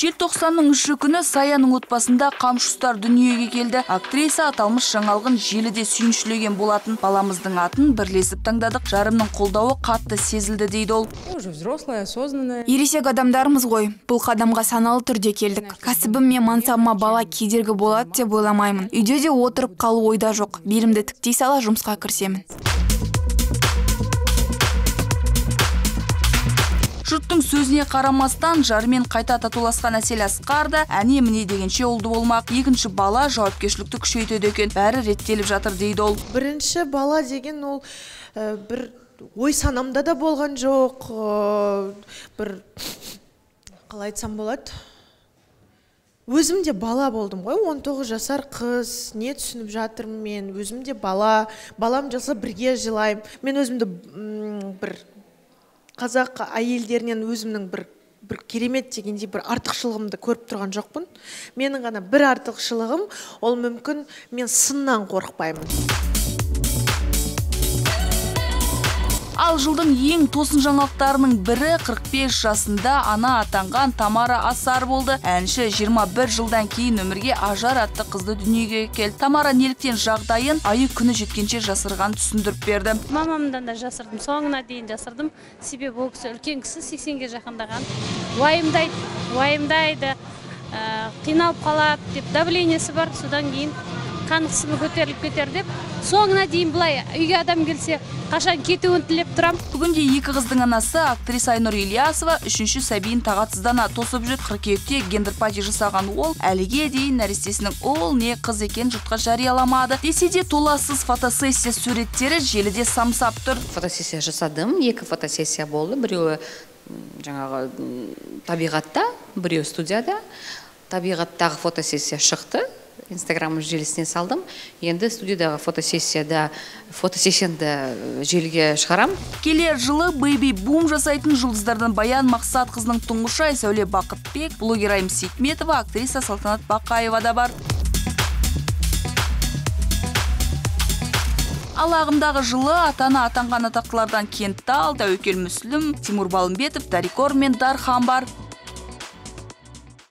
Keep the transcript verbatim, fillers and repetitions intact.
Желтоқсанның үші күні Саяның отбасында қамшұстар дүниеге келді. Актриса аталмыш жаңалығын желіде сүйіншілеген болатын. Баламыздың атын бірлесіп таңдадық. Жарымның қолдауы қатты сезілді дейді ол. Ересек адамдарымыз ғой. Бұл қадамға саналы түрде келдік. Кәсібім мен мансабыма бала кедергі болады деп ойламаймын. Үйде де отырып қалу ойда жоқ. Белімді тіктей сала жұмысқа кірісемін. Жұрттың сөзіне қарамастан жарымен қайта татуласқан Әсел Асқар да әне міне дегенше ұлды болмақ. Екінші бала жауапкершілікті күшейтеді екен. Бәрі реттеліп жатыр дейді ол. Бірінші бала деген ол ә, бір ой санамда да болған жоқ. Ә, бір қалай айтсам болады? Өзім де бала болдым ғой, он тоғыз жасар қыз, не түсініп жатырмын мен, өзім де бала, балам жаса бірге жылайым. Мен өзімді бір қазақ әйелдерінен өзімнің бір, бір керемет дегендей бір артықшылығымды көріп тұрған жоқпын. Менің ғана бір артықшылығым, ол мүмкін мен сыннан қорықпаймын. Ал жылдың ең тосын жаңалықтарының бірі қырық бес жасында ана атанған Тамара Асар болды. Әнші жиырма бір жылдан кейін өмірге Ажар атты қызды дүниеге келді. Тамара неліктен жағдайын айы күні жеткенше жасырған түсіндіріп берді. Мамамдан да жасырдым, соңына дейін жасырдым. Себебі ол кісі үлкен кісі, сексенге жақындаған. Уайымдайды, уайымдайды, қиналып қалады деп давлениесі бар, содан кейін қан қысымы көтеріліп кетер деп, соңына дейін былай үйге адам келсе, қашан кетуін тілеп тұрам. Бүгінде екі қыздың анасы актриса Айнұр Ильясова үшінші сәбиін тағатсыздана тосып жүр. Қыркүйекте гендерпати жасаған ол әліге дейін нәрестесінің ол не қыз екен жұртқа жарияламады. Десе де толассыз фотосессия суреттері желіде самсап тұр. Фотосессия жасадым, екі фотосессия болды. Біреуі жаңағы табиғатта, біреуі студияда. Табиғаттағы фотосессия шықты. Инстаграм желісіне салдым. Енді студиядағы фотосессияда фотосессияны желіге шығарам. Келер жылы бэйби бум жасайтын жұлдыздардан Баян Мақсат қызының тұңғышы Айсәуле Бақытбек, блогер Айым Сейтметова, актриса Салтанат Бақаева да бар. Ал ағымдағы жылы атана атанған атақтылардан Кентал, Тәуекел Мүслім, Тимур Балымбетов, Дарикор мен Дархан бар.